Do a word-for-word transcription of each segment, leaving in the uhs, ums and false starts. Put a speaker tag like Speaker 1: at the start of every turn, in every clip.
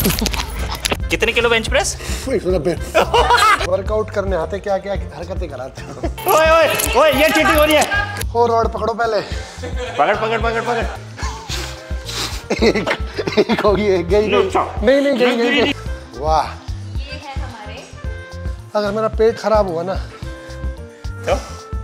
Speaker 1: कितने kilo bench press?
Speaker 2: Workout करने आते क्या क्या हरकतें कराते हो।
Speaker 1: ओए ओए ओए ये चीटिंग हो रही है।
Speaker 2: हो रॉड पकड़ो पहले।
Speaker 1: पकड़ पकड़ पकड़ पकड़।
Speaker 2: एक एक होगी, एक गई गई। नहीं नहीं गई गई गई। वाह,
Speaker 3: ये है हमारे।
Speaker 2: अगर मेरा पेट खराब हुआ ना
Speaker 1: तो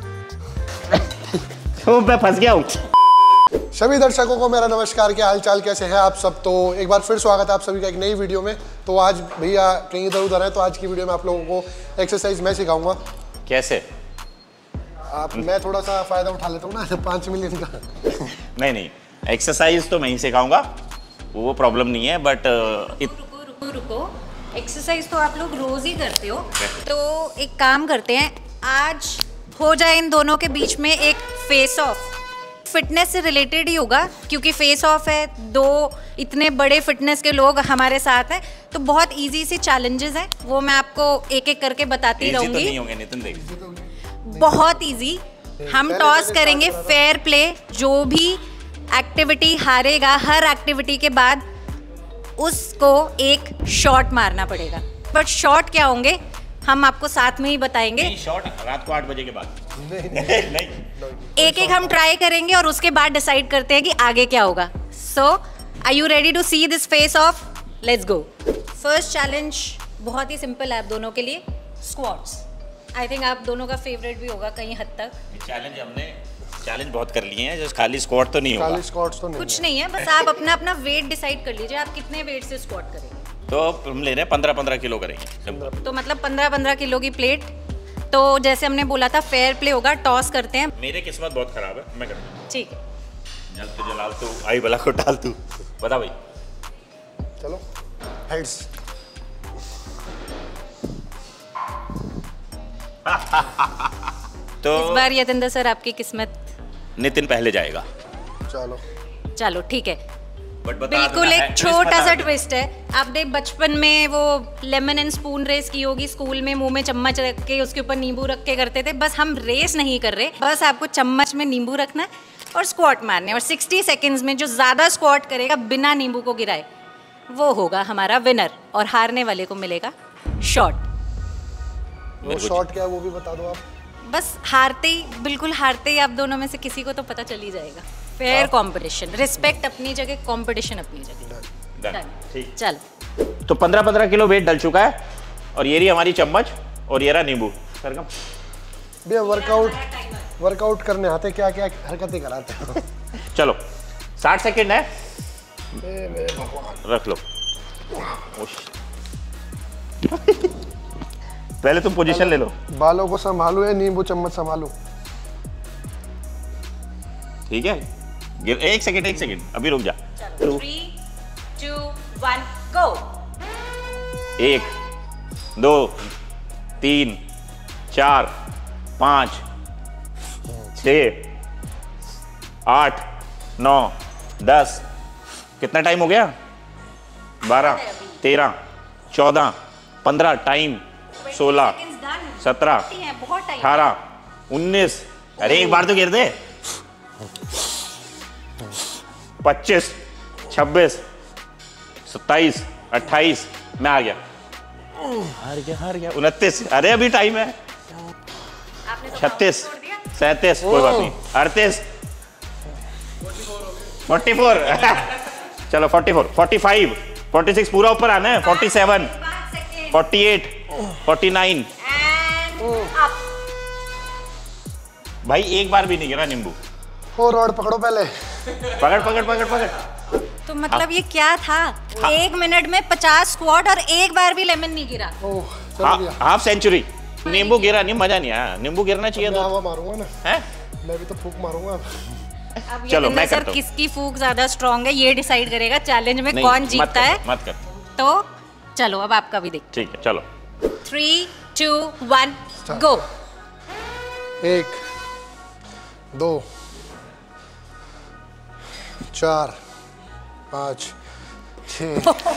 Speaker 1: तो मैं फंस गया हूँ।
Speaker 2: सभी दर्शकों को मेरा नमस्कार, क्या हालचाल, कैसे हैं आप सब। तो एक बार फिर स्वागत है आप सभी का एक नई वीडियो में। तो आज भैया कहीं इधर उधर है, तो आज की वीडियो में आप लोगों को एक्सरसाइज मैं सिखाऊंगा।
Speaker 1: कैसे?
Speaker 2: आप मैं थोड़ा सा फायदा उठा लेता हूँ ना पाँच मिलियन का।
Speaker 1: नहीं नहीं, एक्सरसाइज तो मैं ही सिखाऊंगा, वो प्रॉब्लम नहीं है। बट इत...
Speaker 3: रुको रुको रुको, एक्सरसाइज तो आप लोग रोज ही करते हो। तो एक काम करते हैं, आज हो जाए इन दोनों के बीच में एक फेस ऑफ। फिटनेस से रिलेटेड ही होगा क्योंकि फेस ऑफ है, दो इतने बड़े फिटनेस के लोग हमारे साथ हैं, तो बहुत इजी सी चैलेंजेस हैं, वो मैं आपको एक एक करके बताती
Speaker 1: easy
Speaker 3: रहूंगी।
Speaker 1: तो नहीं होंगे नितिन देख।
Speaker 3: बहुत इजी। हम टॉस करेंगे, फेयर प्ले। जो भी एक्टिविटी हारेगा, हर एक्टिविटी के बाद उसको एक शॉट मारना पड़ेगा। बट शॉट क्या होंगे हम आपको साथ में ही बताएंगे।
Speaker 1: शॉट रात को आठ बजे के बाद। नहीं, नहीं, नहीं।
Speaker 3: एक एक हम ट्राई करेंगे और उसके बाद डिसाइड करते हैं कि आगे क्या होगा। So are you ready to see this face off? Let's go. First challenge बहुत ही सिंपल है आप दोनों के लिए, स्क्वाट्स। आई थिंक आप दोनों का फेवरेट भी होगा कहीं हद तक।
Speaker 1: चैलेंज हमने चैलेंज बहुत कर लिए हैं, जस्ट खाली स्क्वाट तो नहीं होगा।
Speaker 2: खाली स्क्वाट्स तो नहीं
Speaker 3: कुछ
Speaker 2: है।
Speaker 3: नहीं है, बस आप अपना अपना वेट डिसाइड कर लीजिए, आप कितने वेट से स्क्वाट करेंगे।
Speaker 1: तो हम ले रहे हैं पंद्रह पंद्रह किलो करेंगे।
Speaker 3: तो मतलब पंद्रह पंद्रह किलो की प्लेट। तो जैसे हमने बोला था फेयर प्ले होगा, टॉस करते हैं।
Speaker 1: मेरे किस्मत बहुत खराब है, मैं करूँगा।
Speaker 3: ठीक है,
Speaker 1: जल तो जलाल तू, आई बला को डाल तू। बता भाई।
Speaker 2: चलो हेड्स।
Speaker 1: तो
Speaker 3: इस बार यतेंद्र सर आपकी किस्मत।
Speaker 1: नितिन पहले जाएगा।
Speaker 2: चलो
Speaker 3: चलो ठीक है।
Speaker 1: बट बता
Speaker 3: बिल्कुल
Speaker 1: देना,
Speaker 3: एक
Speaker 1: है,
Speaker 3: छोटा
Speaker 1: बता
Speaker 3: सा
Speaker 1: देना।
Speaker 3: ट्विस्ट है। आपने बचपन में वो लेमन एंड स्पून रेस की होगी स्कूल में, मुंह में चम्मच रख के उसके ऊपर नींबू रख के करते थे। बस हम रेस नहीं कर रहे, बस आपको चम्मच में नींबू रखना है और स्क्वाट मारने, और साठ सेकंड्स में जो ज्यादा स्क्वाट करेगा बिना नींबू को गिराए वो होगा हमारा विनर, और हारने वाले को मिलेगा शॉट।
Speaker 2: वो शॉट क्या है वो भी बता दो आप।
Speaker 3: बस हारते ही, बिल्कुल हारते ही आप दोनों में से किसी को तो पता चल ही जाएगा। फेयर कंपटीशन, रिस्पेक्ट अपनी जगह, कंपटीशन अपनी जगह।
Speaker 1: Done. ठीक।
Speaker 3: चलो
Speaker 1: तो पंद्रह पंद्रह किलो वेट डल चुका है, और ये रही हमारी चम्मच, और ये रहा नींबू। सरगम
Speaker 2: भैया वर्कआउट वर्कआउट करने आते क्या क्या हरकतें कराते हो।
Speaker 1: चलो साठ सेकेंड है,
Speaker 2: ए मेरे भगवान।
Speaker 1: रख लो। पहले तुम पोजीशन ले लो।
Speaker 2: बालों को संभालो या नींबू चम्मच संभालो।
Speaker 1: ठीक है, गिर एक सेकेंड एक सेकेंड अभी रुक जा।
Speaker 3: चलो थ्री टू वन गो।
Speaker 1: एक, दो, तीन, चार, पाँच, छः, आठ, नौ, दस। कितना टाइम हो गया? बारह, तेरह, चौदह, पंद्रह, टाइम सोलह, सत्रह, अठारह, उन्नीस। अरे एक बार तो गिर दे। पच्चीस, छब्बीस, सत्ताईस, अट्ठाईस। मैं आ गया, हार गया हार गया। उनतीस, अरे अभी टाइम है। छत्तीस, सैंतीस, कोई बात नहीं। अड़तीस, फोर्टी फोर। चलो forty four, forty five, forty six, पूरा ऊपर आना है। Forty seven, forty eight, forty nine. भाई एक बार भी नहीं गिरा नींबू।
Speaker 2: हो रॉड पकड़ो पहले।
Speaker 1: पकड़ पकड़ पकड़ पकड़।
Speaker 3: तो मतलब ये क्या था? एक मिनट में पचास स्क्वाट और एक बार भी लेमन नहीं गिरा।
Speaker 2: ओह चलो भैया।
Speaker 1: Half century. नींबू गिरा नहीं, मजा नहीं आया। नींबू गिरना चाहिए
Speaker 2: मैं
Speaker 1: तो।
Speaker 2: हवा मारूंगा ना,
Speaker 1: हैं?
Speaker 2: मैं भी तो फूंक मारूंगा।
Speaker 3: अब
Speaker 1: चलो,
Speaker 3: ये
Speaker 1: मैं
Speaker 3: सर
Speaker 1: करता हूँ।
Speaker 3: किसकी फूक ज्यादा स्ट्रांग है ये डिसाइड करेगा चैलेंज में
Speaker 1: नहीं,
Speaker 3: कौन
Speaker 1: मत
Speaker 3: जीतता
Speaker 1: कर,
Speaker 3: है।
Speaker 1: मत कर।
Speaker 3: तो चलो अब आपका भी देख।
Speaker 1: ठीक है चलो।
Speaker 3: Three two one go.
Speaker 2: एक, दो, चार, पाँच, छः।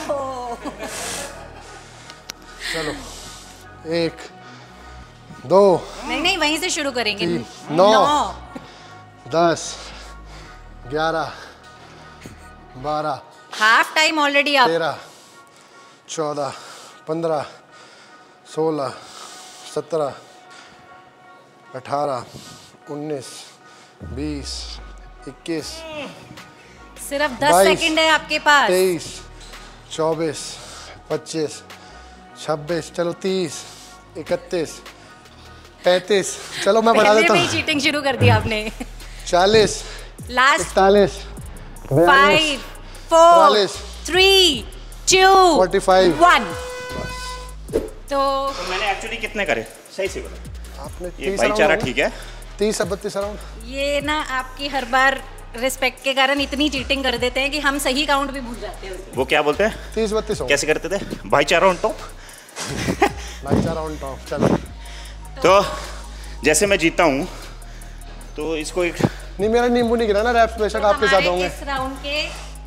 Speaker 2: चलो एक, दो,
Speaker 3: नहीं नहीं वहीं से शुरू करेंगे।
Speaker 2: तीन, नौ, दस, ग्यारह, बारह,
Speaker 3: हाफ टाइम ऑलरेडी आप।
Speaker 2: तेरह, चौदह, पंद्रह, सोलह, सत्रह, अठारह, उन्नीस, बीस, इक्कीस,
Speaker 3: सिर्फ दस सेकंड है आपके पास।
Speaker 2: तेईस, चौबीस, पच्चीस, छब्बीस, चलो तीस, इकतीस, पैंतीस, चलो मैं बढ़ा देता हूँ,
Speaker 3: चीटिंग शुरू कर दी आपने।
Speaker 2: चालीस,
Speaker 3: लास्ट
Speaker 2: इकतालीस,
Speaker 3: five, four, three, two,
Speaker 2: forty five,
Speaker 3: one. तो
Speaker 1: तो मैंने एक्चुअली कितने करे सही से बोला
Speaker 2: आपने
Speaker 1: ये
Speaker 2: तीस
Speaker 1: भाईचारा
Speaker 2: राउंड
Speaker 1: ठीक है।
Speaker 2: तीस से बत्तीस राउंड।
Speaker 3: ये ना आपकी हर बार रिस्पेक्ट के कारण इतनी चीटिंग कर देते हैं कि हम सही काउंट भी भूल जाते हैं।
Speaker 1: वो क्या बोलते हैं,
Speaker 2: तीस बत्तीस हो
Speaker 1: कैसे करते थे, भाईचारा ऑन टॉप।
Speaker 2: भाईचारा ऑन टॉप। चलो
Speaker 1: तो जैसे मैं जीता हूँ तो इसको एक
Speaker 2: नहीं, मेरा नींबू नहीं गिरा ना, रैप्स बेशक आपके साथ होंगे।
Speaker 3: इस राउंड के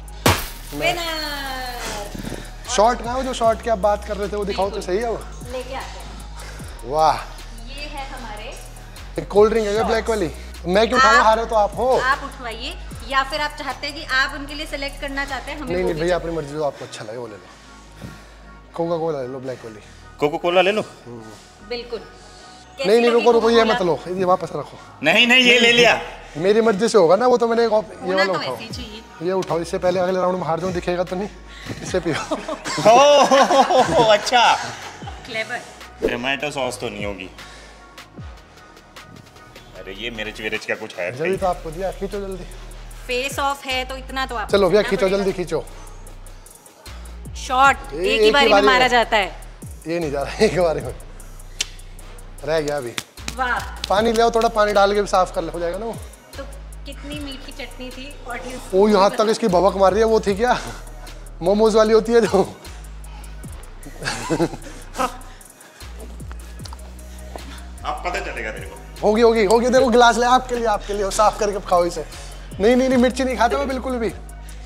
Speaker 3: विनर
Speaker 2: शॉर्ट कहाँ है वो जो शॉर्ट की आप बात कर रहे थे, वो दिखाओ तो सही है वो।
Speaker 3: लेके आते हैं।
Speaker 2: वाह,
Speaker 3: ये है हमारे
Speaker 2: एक कोल्ड ड्रिंक है क्या ब्लैक वाली? मैं क्यों खाऊंगा, हारे तो आप हो।
Speaker 3: आप उठवाइए, या फिर आप चाहते हैं कि आप उनके लिए सेलेक्ट करना चाहते हैं, हमें
Speaker 2: नहीं
Speaker 3: वो
Speaker 2: नहीं
Speaker 3: भी
Speaker 2: भैया, अपनी मर्जी, जो आपको अच्छा लगे वो ले लो। कोका कोला ले लो ब्लैक वाली।
Speaker 1: कोको कोला ले लो।
Speaker 3: बिल्कुल।
Speaker 2: नहीं नहीं रुको रुको, ये मत लो, ये वापस रखो।
Speaker 1: नहीं नहीं ये ले लिया।
Speaker 2: मेरी मर्जी से होगा ना वो, तो मैंने एक ऑप- ये
Speaker 3: होना
Speaker 2: वाला
Speaker 3: तो
Speaker 2: उठाओ,
Speaker 3: ऐसे ही चाहिए।
Speaker 2: ये उठाओ, इससे पहले अगले राउंड में हार जाऊं दिखेगा तो नहीं, इससे पियो।
Speaker 1: ओह अच्छा,
Speaker 3: क्लेवर।
Speaker 1: टमाटो सॉस तो नहीं होगी। अरे ये मिर्च विर्च का कुछ है।
Speaker 2: जल्दी तो आपको दिया, खींचो जल्दी।
Speaker 3: फेस ऑफ है तो इतना तो आप
Speaker 2: चलो भैया खींचो, जल्दी खींचो।
Speaker 3: शॉट
Speaker 2: ए-
Speaker 3: एक ही
Speaker 2: एक
Speaker 3: बारी
Speaker 2: ही
Speaker 3: में
Speaker 2: बारी
Speaker 3: मारा
Speaker 2: में।
Speaker 3: जाता है।
Speaker 2: ये नहीं जा रहा एक बार में, रह गया अभी।
Speaker 3: वाह,
Speaker 2: पानी ले आओ, थोड़ा पानी डाल के भी साफ कर ले, हो जाएगा ना वो।
Speaker 3: तो कितनी मीठी चटनी थी ऑडियंस।
Speaker 2: वो यहाँ तक इसकी भवक मार रही है, वो थी क्या मोमोज वाली होती है जो।
Speaker 1: अब पता चलेगा तेरे को।
Speaker 2: होगी होगी होगी, देखो गिलास ले, आपके लिए आपके लिए, साफ करके खाओ इसे। नहीं नहीं नहीं, मिर्ची नहीं खाता मैं बिल्कुल भी।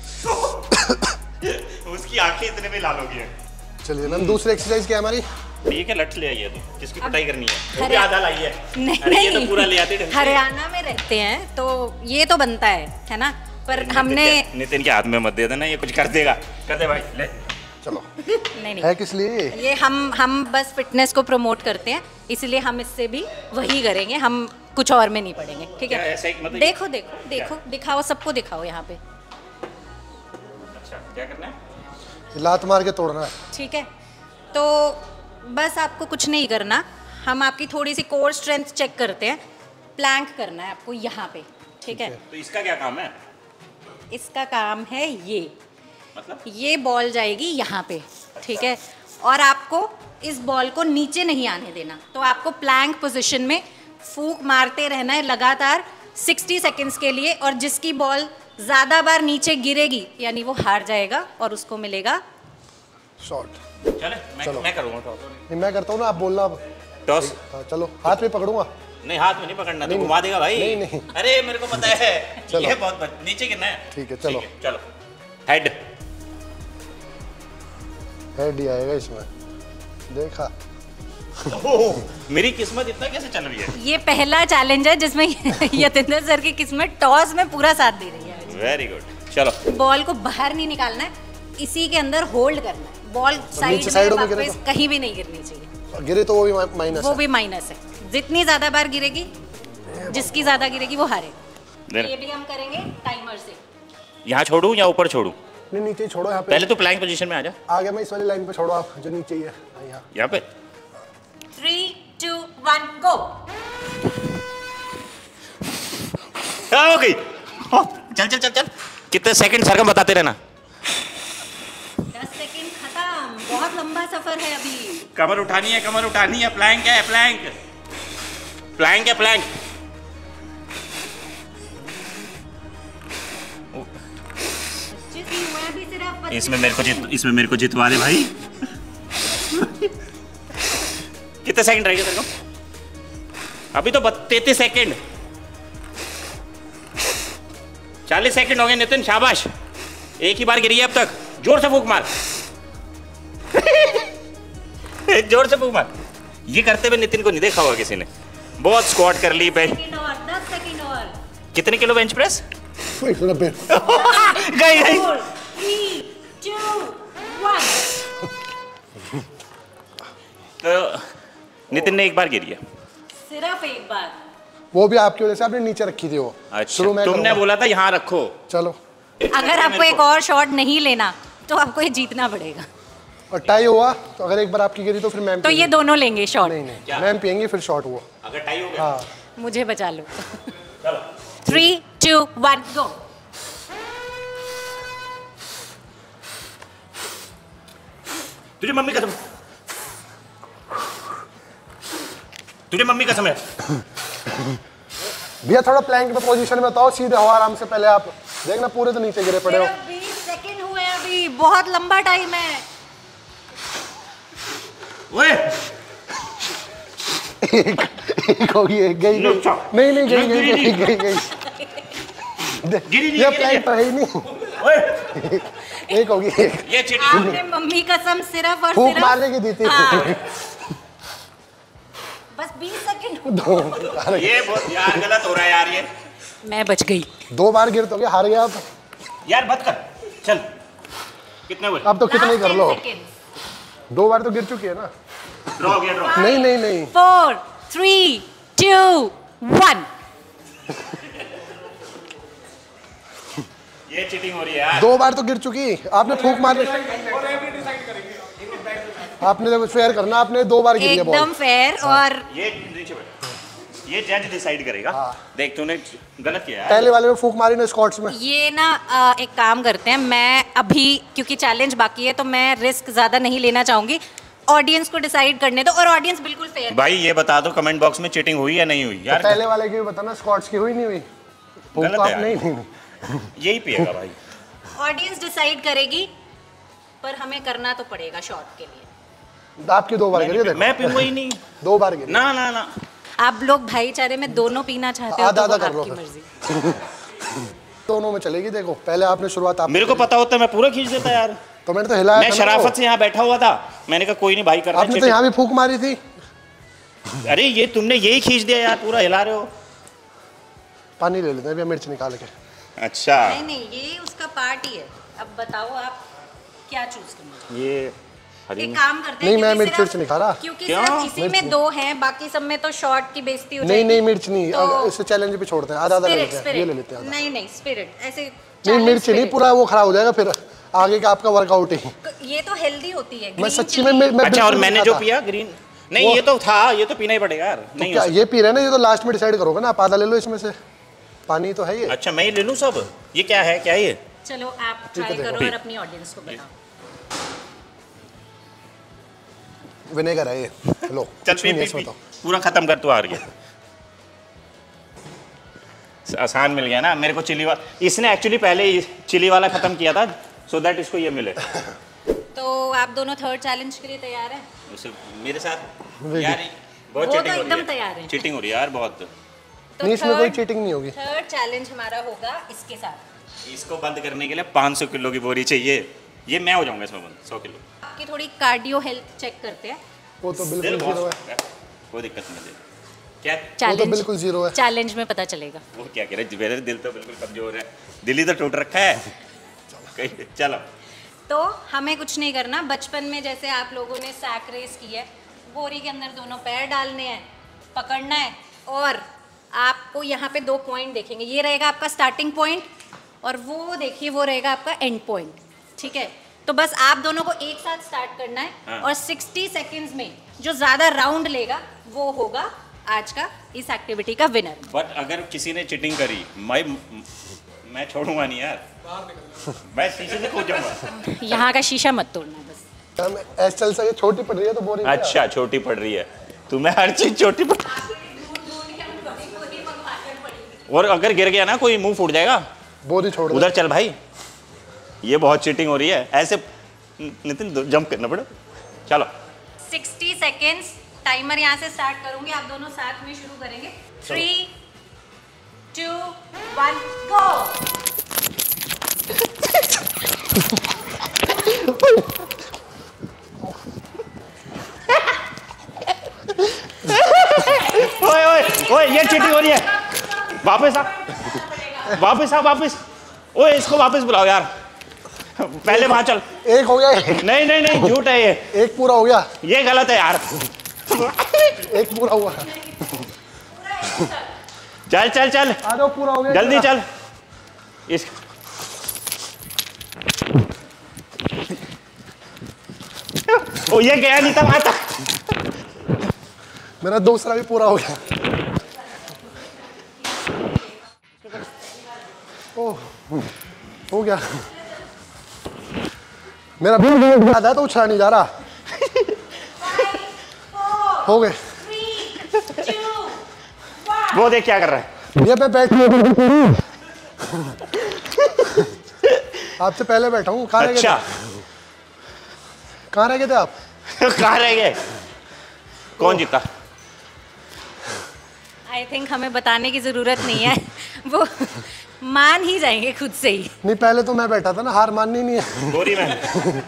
Speaker 1: उसकी आंखें इतने में लाल हो गई हैं।
Speaker 2: चलिए मैम, दूसरी एक्सरसाइज क्या है हमारी?
Speaker 1: ये क्या लठ ले आई है तू, किसकी पिटाई करनी है? वो भी
Speaker 3: हरिया-
Speaker 1: आधा लाई है।
Speaker 3: नहीं
Speaker 1: अरे ये तो
Speaker 3: नहीं,
Speaker 1: पूरा ले आती ढंग से।
Speaker 3: हरियाणा में रहते हैं तो ये तो बनता है है ना, पर
Speaker 1: नितिन
Speaker 3: हमने
Speaker 1: के- नितिन के हाथ में मत दे देना, ये कुछ कर देगा। कर दे भाई, ले।
Speaker 2: चलो,
Speaker 3: नहीं नहीं,
Speaker 2: है किस लिए?
Speaker 3: ये हम हम बस फिटनेस को प्रमोट करते हैं, इसलिए हम इससे भी वही करेंगे, हम कुछ और में नहीं पड़ेंगे। ठीक
Speaker 1: क्या
Speaker 3: है,
Speaker 1: ऐसा ही मतलब-
Speaker 3: देखो देखो देखो, दिखाओ, सबको दिखाओ यहाँ पे।
Speaker 1: अच्छा क्या करना है?
Speaker 2: लात मार के तोड़ना है।
Speaker 3: ठीक है, तो बस आपको कुछ नहीं करना, हम आपकी थोड़ी सी कोर स्ट्रेंथ चेक करते हैं। प्लैंक करना है आपको यहाँ पे। ठीक है,
Speaker 1: तो इसका क्या काम है
Speaker 3: इसका काम है ये,
Speaker 1: मतलब?
Speaker 3: ये बॉल जाएगी यहाँ पे। ठीक है, और आपको इस बॉल को नीचे नहीं आने देना, तो आपको प्लैंक पोजीशन में फूंक मारते रहना है लगातार साठ सेकंड्स के लिए, और जिसकी बॉल ज़्यादा बार नीचे गिरेगी यानी वो हार जाएगा और उसको मिलेगा
Speaker 2: शॉट।
Speaker 1: चले मैं
Speaker 2: चलो।
Speaker 1: मैं करूँगा टॉस।
Speaker 2: नहीं मैं करता हूँ ना, आप बोलना अब।
Speaker 1: टॉस
Speaker 2: हाँ, चलो हाथ में पकड़ूंगा।
Speaker 1: नहीं, हाथ में नहीं पकड़ना, तो
Speaker 2: नहीं,
Speaker 1: घुमा देगा भाई।
Speaker 2: नहीं, नहीं।
Speaker 1: अरे मेरे को पता है।
Speaker 2: चलो।
Speaker 1: ये बहुत बच- नीचे गिरना है।
Speaker 2: ठीक है, चलो।
Speaker 1: चलो हेड।
Speaker 2: हेड ही आएगा इसमें, देखा।
Speaker 1: ओह, मेरी किस्मत इतना कैसे चल रही है?
Speaker 3: ये पहला चैलेंज है जिसमें यतेंद्र सर की किस्मत टॉस में पूरा साथ दे रही है।
Speaker 1: Very good. चलो
Speaker 3: बॉल को बाहर नहीं निकालना है, इसी के अंदर होल्ड करना है। बॉल साइड
Speaker 2: साइडों
Speaker 3: में
Speaker 2: में गिरे
Speaker 3: वापस कहीं भी नहीं गिरनी चाहिए,
Speaker 2: गिरे तो वो भी माइनस
Speaker 3: वो
Speaker 2: है।
Speaker 3: भी माइनस है। जितनी ज्यादा बार गिरेगी, जिसकी ज्यादा गिरेगी वो हारे।
Speaker 1: देर।
Speaker 3: ये भी हम करेंगे टाइमर से।
Speaker 1: यहाँ छोड़ूं या ऊपर छोड़ूं?
Speaker 2: नहीं नीचे ही छोड़ो, यहाँ पे
Speaker 1: पहले तो प्लैंक पोजीशन में आ जा।
Speaker 2: आ गया मैं, इस वाली लाइन पे छोड़ो आप, जो नीचे ही है। हाँ, यहाँ
Speaker 1: यहाँ पे
Speaker 3: थ्री टू वन गो।
Speaker 1: हाँ, हो गई। हाँ, चल चल चल चल। कितने सेकंड सरगम बताते रहना।
Speaker 3: दस सेकंड खत्म, बहुत लंबा सफर है अभी।
Speaker 1: कमर उठानी है, कमर उठानी है। प्लैंक है, प्लैंक प्लैंक है, प्लैंक।
Speaker 3: जितनी हुआ अभी सिर्फ पच्चीस
Speaker 1: इसमें मेरे को जित इसमें मेरे को जितवा दे भाई। कितने सेकंड रह गए तेरे को? अभी तो तैतीस सेकंड। चालीस सेकंड हो गए नितिन, शाबाश। एक ही बार गिरी है अब तक। जोर से फूंक मार। जोर से फूंक मार। ये करते हुए नितिन को नहीं देखा होगा किसी ने। बहुत स्क्वाट कर ली बेंच।
Speaker 3: सेकंड और दस सेकंड और।
Speaker 1: कितने किलो बेंच प्रेस?
Speaker 2: एक सौ नब्बे।
Speaker 1: गई गई।
Speaker 3: Four, three, two, one.
Speaker 1: तो नितिन ने एक बार गिरी है,
Speaker 3: सिर्फ एक बार।
Speaker 2: वो भी आपकी वजह से, आपने नीचे रखी थी वो।
Speaker 1: अच्छा,
Speaker 2: शुरू में
Speaker 1: तुमने बोला था यहाँ रखो।
Speaker 2: चलो,
Speaker 3: अगर आपको एक और शॉट नहीं लेना तो आपको ये जीतना पड़ेगा।
Speaker 2: और टाई हुआ तो अगर एक बार आपकी गिरी तो फिर मैम
Speaker 3: तो ये दोनों लेंगे शॉट।
Speaker 2: नहीं नहीं, मैम पियेंगी फिर शॉट हुआ।
Speaker 1: अगर टाई हो गया,
Speaker 2: हाँ
Speaker 3: मुझे बचा लो। Three two one go.
Speaker 1: तुझे मम्मी कसम, तुझे मम्मी कसम है।
Speaker 2: भैया थोड़ा प्लैंक में पोजीशन में बताओ, सीधे हो आराम से। पहले आप देखना पूरे तो नीचे गिरे पड़े हो।
Speaker 3: सिर्फ बीस सेकंड हुए अभी, बहुत लंबा टाइम है।
Speaker 1: ओए
Speaker 2: एक एक होगी, एक गई गई। नहीं नहीं गई गई गई गई गई ये प्लैंक तो है ही नहीं।
Speaker 1: ओए
Speaker 2: एक होगी, एक।
Speaker 1: ये चीटिंग।
Speaker 3: आपने मम्मी कसम सिर्फ और
Speaker 2: फूंक
Speaker 3: सिर्फ
Speaker 2: मारने की दी थी।
Speaker 3: हाँ। बस बीस सेकंड।
Speaker 2: दो
Speaker 1: ये बहुत यार गलत हो रहा है यार ये।
Speaker 3: मैं बच गई।
Speaker 2: दो बार गिर तो गया, हार गया आप।
Speaker 1: यार मत कर, चल। कितने हुए?
Speaker 2: अब तो कितने ही कर लो।
Speaker 3: Last ten seconds।
Speaker 2: दो बार तो गिर चुकी है ना।
Speaker 1: ड्रॉ हो गया, ड्रॉ।
Speaker 2: नहीं नहीं नहीं,
Speaker 3: फोर थ्री टू वन।
Speaker 1: ये चीटिंग हो रही है यार।
Speaker 2: दो बार तो गिर चुकी। आपने फूंक मारने, आपने देखो फेयर करना, आपने दो बार गिरी है
Speaker 3: एकदम
Speaker 2: बॉल।
Speaker 3: फेयर। और
Speaker 1: ये नीचे बैठ, ये जज डिसाइड करेगा। देख तूने गलत किया यार।
Speaker 2: पहले वाले में फूंक मारी ना स्कॉट्स में।
Speaker 3: ये ना अ, एक काम करते हैं, मैं अभी क्योंकि चैलेंज बाकी है तो मैं रिस्क ज्यादा नहीं लेना चाहूंगी। ऑडियंस को डिसाइड करने दो और ऑडियंस बिल्कुल फेयर।
Speaker 1: भाई ये बता दो कमेंट बॉक्स में चीटिंग हुई या नहीं हुई
Speaker 2: तो
Speaker 1: यार।
Speaker 2: पहले वाले की भी बताना, स्कॉट्स की हुई नहीं हुई। फूंक
Speaker 1: गलत
Speaker 2: तो
Speaker 1: है
Speaker 2: आप
Speaker 1: यार।
Speaker 2: नहीं नहीं
Speaker 1: यही पिएगा भाई।
Speaker 3: ऑडियंस डिसाइड करेगी, पर हमें करना तो पड़ेगा शॉट के लिए।
Speaker 2: आपकी दो बार गिरी, देखो
Speaker 1: मैं पीऊंगा ही नहीं।
Speaker 2: दो बार गिरी।
Speaker 1: ना ना ना,
Speaker 3: आप लोग भाईचारे में दोनों पीना चाहते हो
Speaker 2: आधा
Speaker 3: तो
Speaker 2: आधा
Speaker 3: वो
Speaker 2: कर लो
Speaker 3: आपकी
Speaker 2: फिर।
Speaker 3: मर्जी।
Speaker 2: दोनों में चलेगी। देखो पहले आपने शुरुआत आप
Speaker 1: मेरे को पता होता मैं पूरा खींच देता यार।
Speaker 2: तो मैंने तो हिलाया
Speaker 1: मैं
Speaker 2: था ना
Speaker 1: शराफत
Speaker 2: वो।
Speaker 1: से यहाँ बैठा हुआ था, मैंने कहा कोई नहीं भाई करना
Speaker 2: आपने तो
Speaker 1: cheating।
Speaker 2: यहाँ भी फूंक मारी थी।
Speaker 1: अरे ये तुमने यही खींच दिया यार, पूरा हिला रहे हो।
Speaker 2: पानी ले लेते हैं, अभी मिर्च निकाल के।
Speaker 1: अच्छा
Speaker 3: नहीं नहीं, ये उसका पार्ट ही है। अब बताओ आप क्या चूज करना।
Speaker 1: ये हरी
Speaker 3: एक काम करते हैं,
Speaker 2: नहीं, मैं
Speaker 3: क्योंकि
Speaker 2: मिर्च
Speaker 3: सिर्फ-
Speaker 2: विर्च नहीं खा रहा।
Speaker 3: क्योंकि
Speaker 1: क्यों?
Speaker 3: सिर्फ इसी में दो हैं, बाकी सब में तो शॉर्ट की बेइज्जती हो
Speaker 2: नहीं
Speaker 3: जाएगी।
Speaker 2: नहीं मिर्च नहीं,
Speaker 3: तो-
Speaker 2: अब इसे चैलेंज पे छोड़ते हैं। आधा आधा ले
Speaker 3: स्पिरिट
Speaker 2: लेते हैं, ये ले लेते
Speaker 3: स्पिरिट
Speaker 2: हैं आधा।
Speaker 3: नहीं नहीं स्पिरिट ऐसे
Speaker 2: नहीं
Speaker 3: challenge
Speaker 2: मिर्च नहीं,
Speaker 3: spirit।
Speaker 2: पूरा वो खराब हो जाएगा फिर आगे का आपका वर्कआउट ही।
Speaker 3: ये तो हेल्दी होती है।
Speaker 2: मैं
Speaker 3: green
Speaker 2: सच्ची
Speaker 3: chili।
Speaker 2: में मैं, मैं
Speaker 1: अच्छा, और
Speaker 2: बिल्कुल
Speaker 1: मैंने
Speaker 2: नहीं
Speaker 1: जो
Speaker 2: खाता।
Speaker 1: पिया ग्रीन, नहीं
Speaker 2: वो-
Speaker 1: ये तो था, ये तो पीना ही पड़ेगा यार।
Speaker 2: तो
Speaker 1: नहीं
Speaker 2: क्या
Speaker 1: हो
Speaker 2: ये पी रहे हैं ना, ये तो लास्ट में डिसाइड करोगे ना। आप आधा ले लो इसमें से, पानी तो है ये।
Speaker 1: सकता। अच्छा मैं ये ले लूँ सब? ये क्या है, क्या ये?
Speaker 3: चलो आप ट्राई
Speaker 2: देखो।
Speaker 3: करो और अपनी ऑडियंस को बताओ।
Speaker 2: विनेगर है ये, लो।
Speaker 1: चल
Speaker 2: कुछ
Speaker 1: पी
Speaker 2: भी नहीं
Speaker 1: पी
Speaker 2: है
Speaker 1: पी,
Speaker 2: इसमें तो।
Speaker 1: पूरा खत्म कर, तू हार गया। आसान मिल गया ना मेरे को चिली वाला। इसने एक्चुअली पहले चिली वाला खत्म किया था, सो दैट इसको ये मिले।
Speaker 3: तो आप दोनों थर्ड चैलेंज के लिए तैयार हैं?
Speaker 1: उसे मेरे साथ यार बहुत
Speaker 3: वो तो
Speaker 1: चीटिंग हो
Speaker 3: एकदम
Speaker 1: रही
Speaker 3: तैयार
Speaker 1: है।
Speaker 3: है।
Speaker 1: चीटिंग हो रही है यार बहुत।
Speaker 3: तो
Speaker 2: नहीं, इसमें कोई
Speaker 3: third-
Speaker 2: चीटिंग नहीं होगी।
Speaker 3: थर्ड चैलेंज हमारा होगा इसके साथ।
Speaker 1: इसको बंद करने के लिए पाँच सौ किलो की बोरी चाहिए। ये मैं हो जाऊंगा इसमें बंद, सौ किलो।
Speaker 3: आपकी थोड़ी कार्डियो हेल्थ चेक करते हैं।
Speaker 2: वो तो
Speaker 1: दिल
Speaker 2: बिल्कुल जीरो है।
Speaker 1: बहुत, कोई दिक्कत नहीं है। क्या
Speaker 3: चैलेंज
Speaker 2: बिल्कुल जीरो है।
Speaker 3: चैलेंज में पता चलेगा।
Speaker 1: वो क्या कह रहे हैं, मेरा दिल तो बिल्कुल कमजोर है। दिल ही तो टूट रखा है कहीं। चलो
Speaker 3: तो हमें कुछ नहीं करना। बचपन में जैसे आप लोगों ने सैक रेस की है, बोरी के अंदर दोनों पैर डालने हैं, पकड़ना है और आपको यहाँ पे दो पॉइंट देखेंगे। ये रहेगा आपका स्टार्टिंग पॉइंट और वो देखिए वो रहेगा आपका एंड पॉइंट। ठीक है, तो बस आप दोनों को एक साथ स्टार्ट करना है।
Speaker 1: हाँ।
Speaker 3: और साठ सेकंड्स में जो ज़्यादा राउंड लेगा वो होगा आज का इस एक्टिविटी का विनर।
Speaker 1: बट अगर किसी ने चीटिंग करी, मैं मैं छोड़ूंगा नहीं यार। मैं शीशे से कूद जाऊंगा।
Speaker 3: यहाँ का शीशा मत तोड़ना बस।
Speaker 2: हम ऐसे चल सके, छोटी पड़ रही है तो बोरिंग।
Speaker 1: अच्छा छोटी पड़ रही है, तुम्हें हर चीज छोटी पड़। और अगर गिर गया ना कोई, मुंह फूट जाएगा।
Speaker 2: बोरी छोड़ दो।
Speaker 1: उधर चल भाई, ये बहुत चीटिंग हो रही है। ऐसे नितिन जंप करना पड़े। चलो
Speaker 3: साठ सेकेंड्स टाइमर यहाँ से स्टार्ट करूंगी, आप दोनों साथ में शुरू करेंगे। Three two one go.
Speaker 1: ओए ओए ओए, ये चीटिंग हो रही है। वापस आ, वापस आ, वापस। ओए इसको वापस बुलाओ यार, पहले वहां चल।
Speaker 2: एक हो गया। एक।
Speaker 1: नहीं नहीं नहीं झूठ है ये।
Speaker 2: एक पूरा हो गया।
Speaker 1: ये गलत है यार।
Speaker 2: एक पूरा हुआ।
Speaker 1: चल चल चल
Speaker 2: आ जाओ, पूरा हो गया।
Speaker 1: जल्दी चल। इस ओ ये गया नहीं था वहां तक।
Speaker 2: मेरा दूसरा भी पूरा हो गया। ओ हो गया। मेरा भी याद है तो उछला नहीं जा रहा। हो गए।
Speaker 1: वो देख क्या कर रहा है।
Speaker 2: ये पे बैठ आपसे पहले बैठा हूँ। कहाँ रह गए
Speaker 1: अच्छा
Speaker 2: थे? कहाँ रह गए थे आप?
Speaker 1: कहाँ रह गए? कौन जीता?
Speaker 3: आई थिंक हमें बताने की जरूरत नहीं है। वो मान ही जाएंगे खुद से ही।
Speaker 2: नहीं, पहले तो मैं बैठा था ना, हार माननी नहीं है।
Speaker 1: बोरी में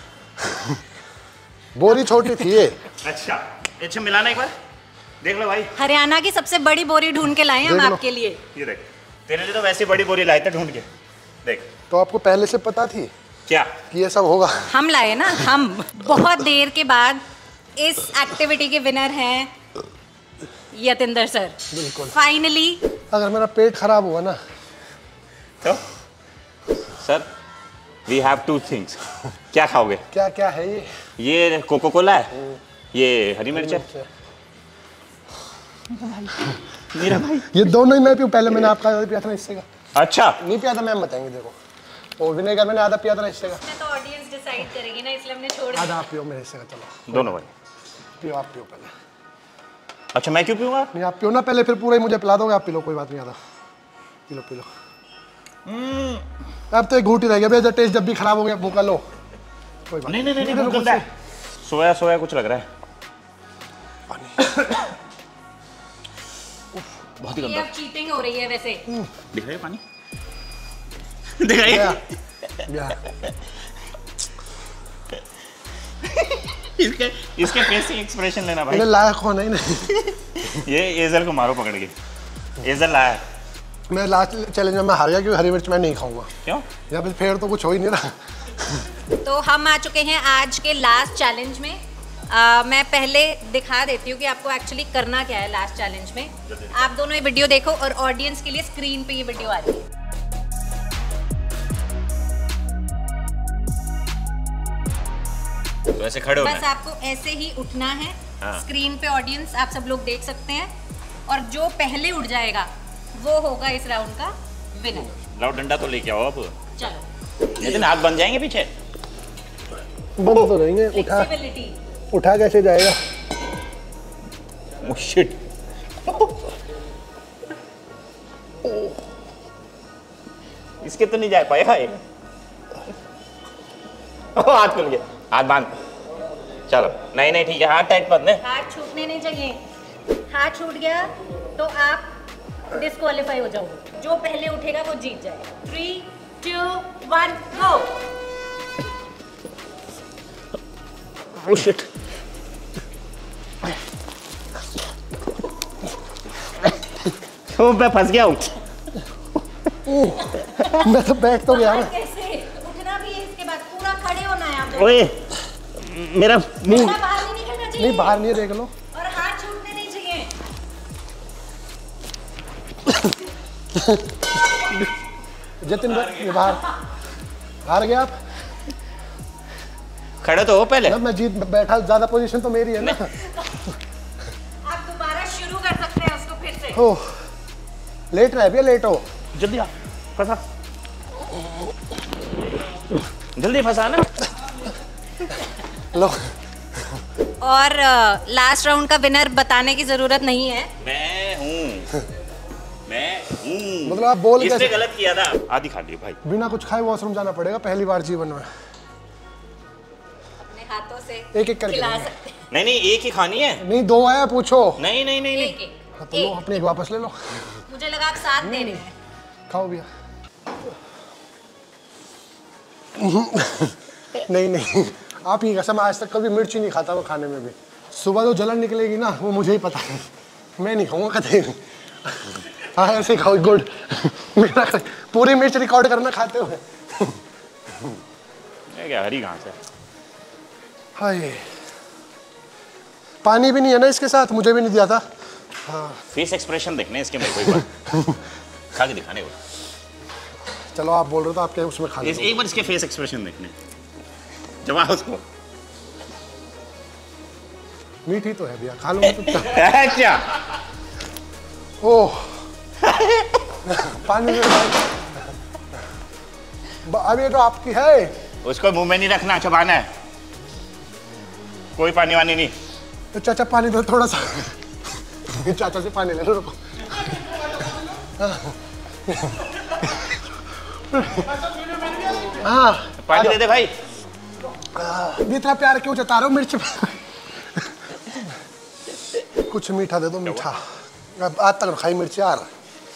Speaker 2: बोरी छोटी थी ये।
Speaker 1: अच्छा अच्छा मिलाना एक बार देख लो भाई।
Speaker 3: हरियाणा की सबसे बड़ी बोरी ढूंढ के लाए हैं हम
Speaker 2: देख लो।
Speaker 3: आपके लिए।
Speaker 1: ये देख तेरे लिए तो वैसे बड़ी बोरी लाए थे ढूंढ के। देख
Speaker 2: तो आपको पहले से पता थी
Speaker 1: क्या
Speaker 2: कि ये सब होगा?
Speaker 3: हम लाए ना, हम बहुत देर के बाद इस एक्टिविटी के विनर हैं यतिंदर सर।
Speaker 2: बिल्कुल।
Speaker 3: फाइनली।
Speaker 2: अगर मेरा पेट खराब हुआ ना
Speaker 1: तो sir we have two things. क्या खाओगे?
Speaker 2: क्या क्या है ये?
Speaker 1: ये कोको कोला है, ये हरी मिर्च है। मेरा भाई
Speaker 2: ये दोनों ही मैं पीऊँ? पहले मैंने आपका आधा पिया था ना हिस्से का।
Speaker 1: अच्छा
Speaker 2: नहीं पिया था, मैम बताएंगे। देखो और विनेगर मैंने आधा पिया था हिस्से का।
Speaker 3: तो ऑडियंस डिसाइड करेगी ना, इसलिए हमने छोड़ दिया।
Speaker 2: आधा आप पियो मेरे हिस्से का। चलो
Speaker 1: दोनों भाई
Speaker 2: पियो, आप पियो पहले।
Speaker 1: अच्छा मैं क्यों पीऊंगा?
Speaker 2: नहीं आप पियो ना पहले, फिर पूरा ही मुझे पिला दोगे। आप पी लो, कोई बात नहीं। आधा पी लो पी लो। अब तो एक घूटी रह गया भैया। टेस्ट जब भी खराब हो गया मुँह का लो। कोई बात
Speaker 1: नहीं नहीं नहीं, नहीं गंदा है। सोया सोया कुछ लग रहा है। बहुत ही
Speaker 3: ये
Speaker 1: गंदा।
Speaker 3: अब चीटिंग हो रही है वैसे।
Speaker 1: दिख रहा है पानी? दिख रहा
Speaker 2: या,
Speaker 1: है?
Speaker 2: या।
Speaker 1: इसके इसके फेस से एक्सप्रेशन लेना भाई।
Speaker 2: इन्हें लायक होना ही नहीं।
Speaker 1: ये एजल को मारो पकड़ के। एजल लाया है।
Speaker 2: मैं लास्ट चैलेंज में मैं हार गया क्योंकि हरी मिर्च मैं नहीं खाऊंगा।
Speaker 1: क्यों?
Speaker 2: या फिर फिर तो कुछ हो ही नहीं रहा।
Speaker 3: तो हम आ चुके हैं आज के लास्ट चैलेंज में। आ, मैं पहले दिखा देती हूँ कि आपको एक्चुअली करना क्या है लास्ट चैलेंज में। आप दोनों ये वीडियो देखो और ऑडियंस के लिए स्क्रीन पे ये वीडियो आ रही है।
Speaker 1: तो ऐसे खड़े होना
Speaker 3: बस
Speaker 1: है।
Speaker 3: आपको ऐसे ही उठना है।
Speaker 1: हाँ।
Speaker 3: स्क्रीन पे ऑडियंस आप सब लोग देख सकते हैं, और जो पहले उठ जाएगा वो होगा इस राउंड का विनर।
Speaker 1: लाओ डंडा तो लेके आओ अब।
Speaker 3: चलो
Speaker 1: लेकिन हाथ बन जाएंगे पीछे।
Speaker 2: बंद तो रहेंगे। उठा
Speaker 3: फ्लेक्सिबिलिटी।
Speaker 2: उठा कैसे जाएगा?
Speaker 1: Oh shit. इसके तो नहीं जा पाएगा ये। ओह हाथ खुल गया। हाथ बांध। चलो नहीं नहीं ठीक है, हाथ टाइट बांध।
Speaker 3: हाथ छूटने नहीं चाहिए। हाथ छूट गया तो आप डिस्क्वालीफाई हो जाओगे। जो पहले उठेगा वो जीत जाएगा। Three two one go.
Speaker 1: Oh shit. ओ मैं फंस गया हूँ।
Speaker 2: मैं तो बैठ तो गया ना।
Speaker 3: कैसे उठना भी है, इसके बाद पूरा खड़े होना है आपको।
Speaker 1: ओए मेरा मुंह।
Speaker 3: पूरा बाहर नहीं निकलना चाहिए।
Speaker 2: नहीं बाहर नहीं, देख लो।
Speaker 3: और हाथ छूटने नहीं चाहिए।
Speaker 2: जतिन भाई बाहर हार गया आप।
Speaker 1: खड़े तो हो पहले।
Speaker 2: जब मैं जीत बैठा, ज्यादा पोजीशन तो मेरी है ना।
Speaker 3: आप दोबारा शुरू कर सकते हैं उसको फिर से।
Speaker 2: हो लेट रहा है भैया, लेट हो।
Speaker 1: जल्दी आ फंसा। जल्दी फंसा ना।
Speaker 2: लो
Speaker 3: और लास्ट राउंड का विनर बताने की जरूरत नहीं है।
Speaker 1: मैं हूँ मैं हूँ।
Speaker 2: मतलब आप बोल
Speaker 1: इसने
Speaker 2: कैसे?
Speaker 1: गलत किया था। आधी खा ली भाई।
Speaker 2: बिना कुछ खाए वॉशरूम जाना पड़ेगा पहली बार जीवन में।
Speaker 3: अपने हाथों से
Speaker 2: एक एक करके
Speaker 3: खिला
Speaker 2: लेंगे।
Speaker 3: सकते हैं।
Speaker 1: नहीं नहीं एक ही खानी है।
Speaker 2: नहीं दो आया पूछो।
Speaker 1: नहीं नहीं नहीं
Speaker 3: एक
Speaker 1: नहीं।
Speaker 3: एक।
Speaker 2: हाँ तो लो, अपनी एक वापस ले लो।
Speaker 3: मुझे लगा आप साथ दे रहे हैं।
Speaker 2: खाओ भैया। नहीं नहीं आप ही कसम, आज तक कभी मिर्ची नहीं खाता वो खाने में भी। सुबह तो जलन निकलेगी ना, वो मुझे ही पता है। मैं नहीं खाऊंगा कभी। हाँ ऐसे ही खाओ। गुड। मेरा पूरी मिर्च रिकॉर्ड करना खाते हुए।
Speaker 1: है क्या? हरी घास है।
Speaker 2: हाय, पानी भी नहीं है ना इसके साथ, मुझे भी नहीं दिया था। हाँ,
Speaker 1: फेस एक्सप्रेशन देखने इसके मेरे को एक बार खा के दिखाने को।
Speaker 2: चलो आप बोल रहे हो तो आपके उसमें खा
Speaker 1: इस,
Speaker 2: लो।
Speaker 1: एक बार इसके फेस एक्सप्रेशन देखने, जमा उसको।
Speaker 2: मीठी तो है भैया, खा लो तो।
Speaker 1: है क्या?
Speaker 2: ओह पानी में अब ये तो आपकी है।
Speaker 1: उसको मुंह में नहीं रखना, चबाना है, कोई पानी वानी नहीं।
Speaker 2: तो चाचा पानी दो थोड़ा सा। चाचा से पानी ले लो, रुको। हाँ
Speaker 1: पानी दे दे भाई।
Speaker 2: इतना प्यार क्यों जता रहे हो मिर्च? कुछ मीठा दे दो, मीठा। अब आज तक खाई मिर्च यार।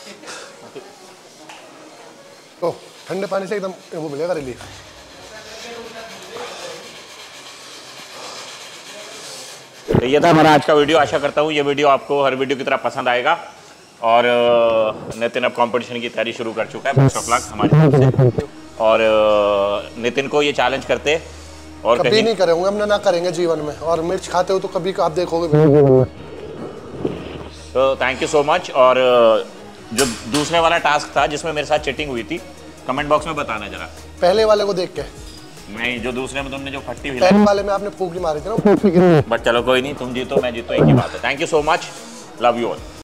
Speaker 2: तो ठंडे पानी से एकदम वो मिलेगा रिलीफ।
Speaker 1: तो ये था हमारा आज का वीडियो। आशा करता हूँ ये वीडियो आपको हर वीडियो की तरह पसंद आएगा। और नितिन अब कंपटीशन की तैयारी शुरू कर चुका है, बेस्ट ऑफ लक हमारी तरफ से। और नितिन को ये चैलेंज करते और
Speaker 2: कभी
Speaker 1: कहीं
Speaker 2: नहीं करेंगे, हमने ना करेंगे जीवन में। और मिर्च खाते हो तो कभी आप देखोगे।
Speaker 1: तो थैंक यू सो मच। और जो दूसरे वाला टास्क था जिसमें मेरे साथ चीटिंग हुई थी, कमेंट बॉक्स में बताना जरा।
Speaker 2: पहले वाले को देख के
Speaker 1: नहीं, जो दूसरे में तुमने जो फट्टी हुई,
Speaker 2: पहले वाले में आपने फूंकी मारी थी ना।
Speaker 1: बट चलो कोई नहीं, तुम जीतो मैं जीतो, एक ही बात है। Thank you so much, love you all.